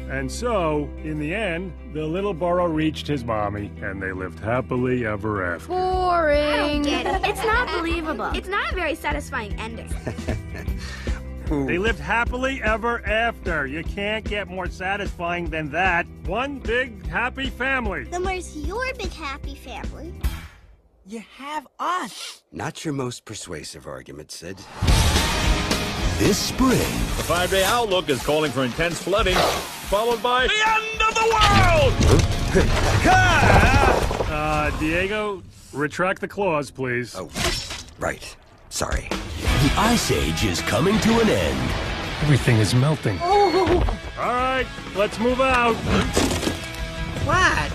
And so, in the end, the little burro reached his mommy, and they lived happily ever after. Boring. I don't get it. It's not believable. It's not a very satisfying ending. They lived happily ever after. You can't get more satisfying than that. One big happy family. Then where's your big happy family? You have us. Not your most persuasive argument, Sid. This spring, The 5-day outlook is calling for intense flooding, followed by the end of the world! Diego, retract the clause, please. Oh, right. Sorry. the Ice Age is coming to an end. Everything is melting. All right, let's move out. What?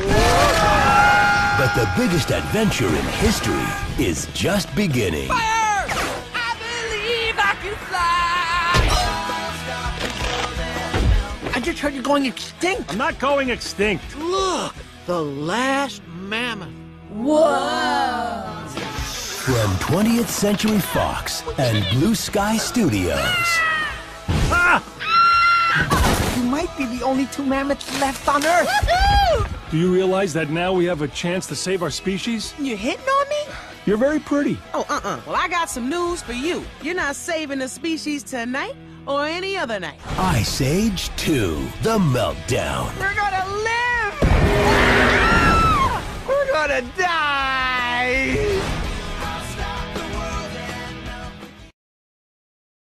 But the biggest adventure in history is just beginning. Fire! I believe I can fly! I just heard you're going extinct. I'm not going extinct. Look, the last mammoth. From 20th Century Fox and Blue Sky Studios. You might be the only two mammoths left on Earth. Do you realize that now we have a chance to save our species? You hitting on me? You're very pretty. Oh, Well, I got some news for you. You're not saving the species tonight or any other night. Ice Age 2, The Meltdown. We're gonna live! We're gonna die!